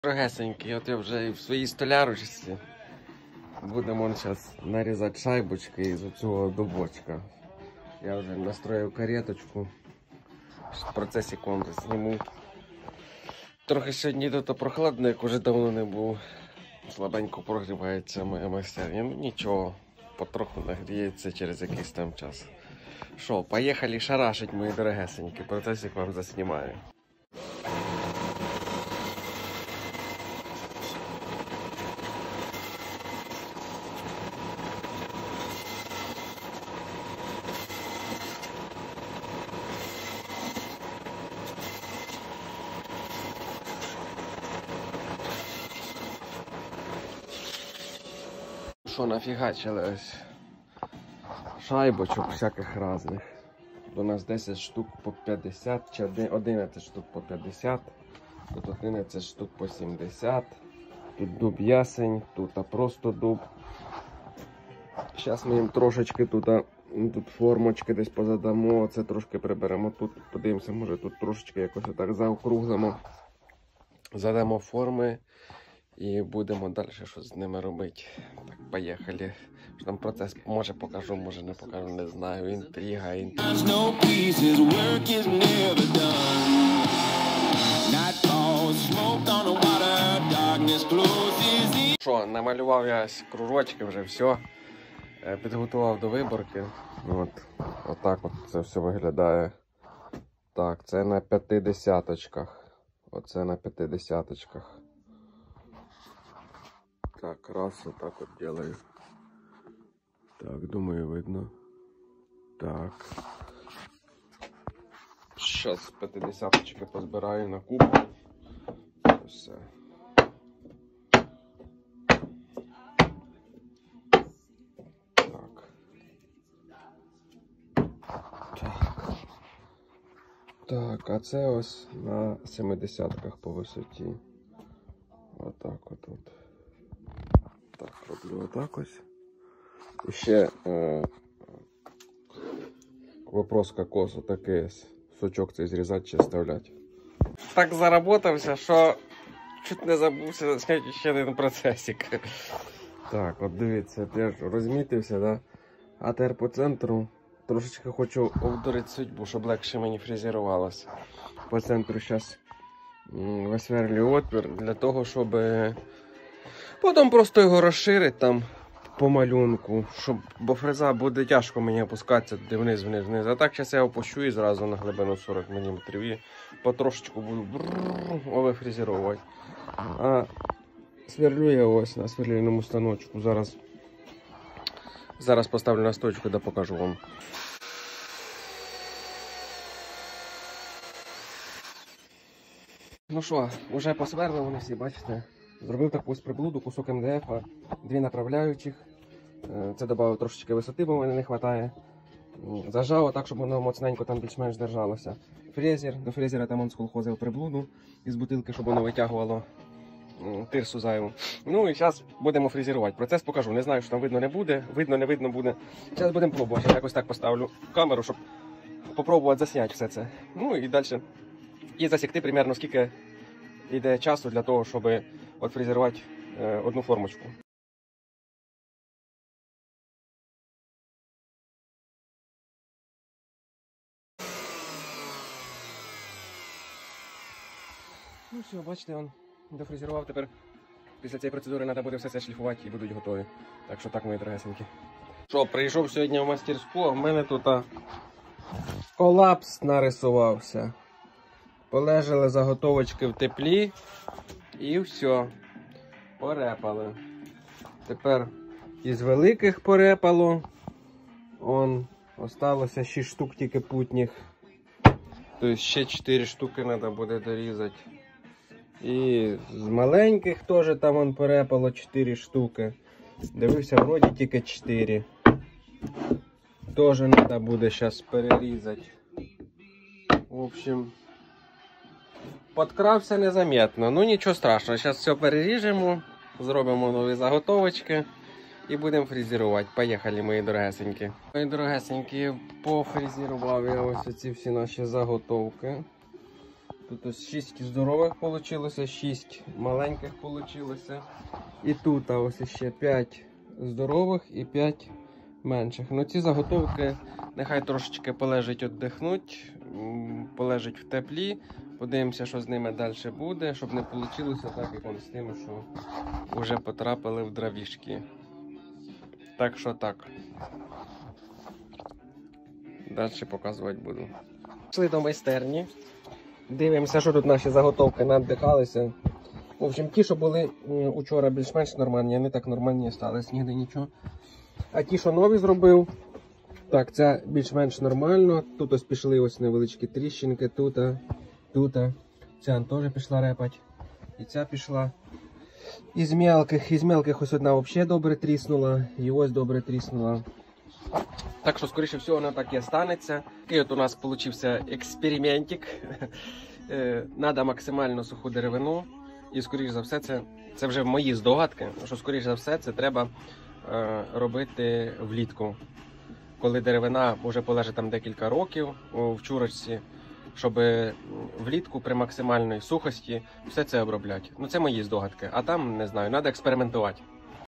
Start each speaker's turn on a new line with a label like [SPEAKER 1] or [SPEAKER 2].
[SPEAKER 1] Дорогесенький, от я вже і в своїй столярочці. Будемо зараз нарізати шайбочки із цього дубочка. Я вже настроїв кареточку. В процесі комби зніму. Трохи сьогодні тут прохладно, як вже давно не був. Слабенько прогрівається моя майстерня. Ну нічого, потроху нагріється через якийсь там час. Що, поїхали шарашить, мої дорогесенькі. Процесик вам заснімаю. Що нафігачили ось шайбочок всяких різних. У нас 10 штук по 50, чи 11 штук по 50, тут 11 штук по 70, тут дуб ясень, тут просто дуб. Зараз ми їм трошечки тут формочки десь позадамо, це трошки приберемо, тут подивимося, може тут трошечки якось отак заокруглимо, задамо форми. І будемо далі щось з ними робити. Так, поїхали. Там процес, може покажу, може не покажу, не знаю. Інтрига. Що, намалював я кружочки вже, все. Підготував до виборки. Отак от це все виглядає. Так, це на 50-очках. Оце на 50-очках. Так, раз вот так вот делаю. Так, думаю, видно. Так. Сейчас 50-очки позбираю на купу. Все. Так. Так, а це ось на 70-ках по висоті. Отак от. Так, роблю отак ось. І ще вопрос кокос, отакий сучок цей зрізати чи оставляти. Так заработався, що чуть не забувся зняти ще один процесик. Так, от дивіться, я розмітився, да? А тепер по центру трошечки хочу обдурити судьбу, щоб легше мені фрезерувалося. По центру зараз висверлюю отвір для того, щоб потім просто його розширити там по малюнку, бо фреза буде тяжко мені опускатися туди вниз. А так зараз я опущу і зразу на глибину 40 мм і потрошечку буду вифрезерувати. А сверлю я ось на сверлильному станочку. Зараз поставлю на стойку, да покажу вам. Ну що, вже посверли вони всі, бачите? Зробив таку приблуду, кусок МДФ, дві направляючих. Це додав трошечки висоти, бо в мене не вистачає. Зажав так, щоб воно моцненько там більш-менш держалося. Фрезер, до фрезера там он сколхозив приблуду із бутилки, щоб воно витягувало тирсу зайву. Ну і зараз будемо фрезерувати. Процес покажу. Не знаю, що там видно не буде, видно не видно буде. Зараз будемо пробувати. Я якось так поставлю камеру, щоб спробувати засняти все це. Ну і далі. І засікти примерно скільки йде часу для того, щоб фрезерувати одну формочку. Ну все, бачите, він дофрезерував. Тепер після цієї процедури треба буде все це шліфувати і будуть готові. Так що так, мої дорогесенькі. Що, прийшов сьогодні в мастерську, а в мене тут колапс нарисувався. Полежали заготовочки в теплі і все. Порепали. Тепер із великих порепало. Осталося 6 штук тільки путніх. Тобто ще 4 штуки треба буде дорізати. І з маленьких теж там порепало 4 штуки. Дивився, вроді тільки 4. Теж треба буде зараз перерізати. В общем, подкрався незаметно. Ну нічого страшного, зараз все переріжемо, зробимо нові заготовочки і будемо фрезерувати. Поїхали, мої дорогесенькі. Мої дорогесенькі, пофрезерував я ось ці всі наші заготовки. Тут ось 6 здорових вийшло, 6 маленьких вийшло. І тут ось ще 5 здорових і 5 менших. Ну ці заготовки нехай трошечки полежать, віддихнуть, полежать в теплі. Подивимося, що з ними далі буде, щоб не вийшло так, як он з тими, що вже потрапили в дровішки. Так що так. Далі показувати буду. Пішли до майстерні. Дивимося, що тут наші заготовки наддихалися. В общем, ті, що були учора більш-менш нормальні, вони так нормальні стались, ніде нічого. А ті, що нові зробив, так, це більш-менш нормально. Тут ось пішли ось невеличкі тріщинки, тут. Ця теж пішла репать. І ця пішла. Із мелких ось одна взагалі добре тріснула, і ось добре тріснула. Так що, скоріше всього, воно так і станеться. Такий от у нас получився експериментик. Надо максимально суху деревину. І, скоріше за все, це вже мої здогадки, що, скоріше за все, це треба робити влітку. Коли деревина вже полежить там декілька років в чурочці, щоб влітку при максимальній сухості все це обробляти. Ну, це мої здогадки. А там, не знаю, треба експериментувати.